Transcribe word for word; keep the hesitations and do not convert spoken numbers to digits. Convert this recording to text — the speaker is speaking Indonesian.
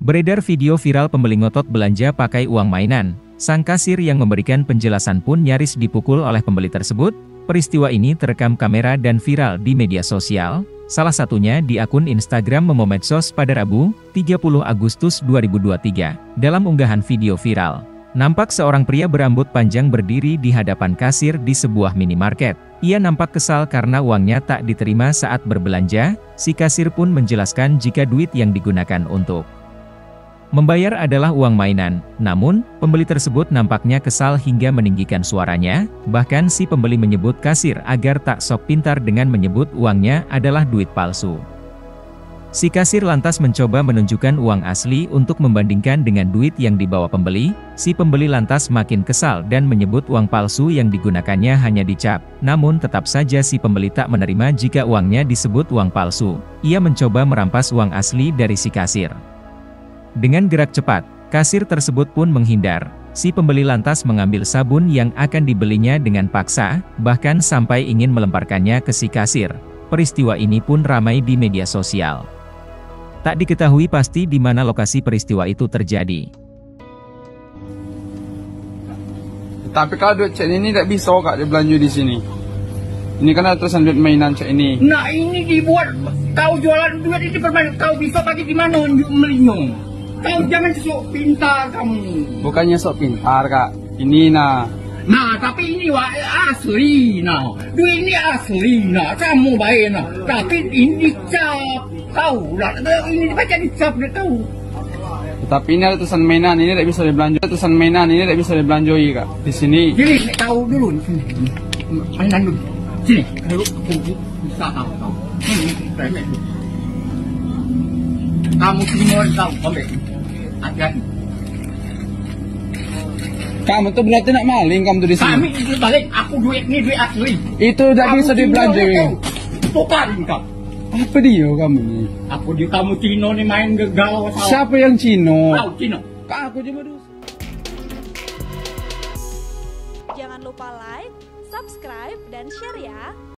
Beredar video viral pembeli ngotot belanja pakai uang mainan. Sang kasir yang memberikan penjelasan pun nyaris dipukul oleh pembeli tersebut. Peristiwa ini terekam kamera dan viral di media sosial, salah satunya di akun Instagram Momo Medsos pada Rabu, tiga puluh Agustus dua ribu dua puluh tiga. Dalam unggahan video viral, nampak seorang pria berambut panjang berdiri di hadapan kasir di sebuah minimarket. Ia nampak kesal karena uangnya tak diterima saat berbelanja. Si kasir pun menjelaskan jika duit yang digunakan untuk membayar adalah uang mainan. Namun, pembeli tersebut nampaknya kesal hingga meninggikan suaranya. Bahkan si pembeli menyebut kasir agar tak sok pintar dengan menyebut uangnya adalah duit palsu. Si kasir lantas mencoba menunjukkan uang asli untuk membandingkan dengan duit yang dibawa pembeli. Si pembeli lantas makin kesal dan menyebut uang palsu yang digunakannya hanya dicap. Namun tetap saja si pembeli tak menerima jika uangnya disebut uang palsu. Ia mencoba merampas uang asli dari si kasir. Dengan gerak cepat, kasir tersebut pun menghindar. Si pembeli lantas mengambil sabun yang akan dibelinya dengan paksa, bahkan sampai ingin melemparkannya ke si kasir. Peristiwa ini pun ramai di media sosial. Tak diketahui pasti di mana lokasi peristiwa itu terjadi. Tapi kalau duit cek ini tidak bisa kak dia belanja di sini. Ini kan ada tulisan duit mainan cek ini. Nah ini dibuat, kau jualan duit ini permainan, kau bisa pakai di mana melinyong. Kau jangan sok pintar kamu. Bukannya sok pintar kak, ini nah. Nah tapi ini wah asli nah, duit ini asli nah, kamu baik nah. Tapi ini dicap, tahu lah, ini dibaca dicap dia tahu. Tapi ini ada tulisan mainan, ini tidak bisa dibelanja. Tulisan mainan ini tidak bisa dibelanjoi kak. Di sini. Jadi tahu dulu di sini. Mainan dulu. Sini, dulu bisa tahu tahu. Ini remeh. Kamu semua tahu, ambil. Hati-hati. Kamu tuh berarti nak maling kamu tuh di sini. Kami itu balik, aku duit ini duit asli. Itu tidak bisa dibelanjain. Tukarin kau. Apa dia kamu ini? Aku di kamu Cino nih main gagal. Siapa yang Cino? Tahu Cino. Kak aku cuma dus. Jangan lupa like, subscribe, dan share ya.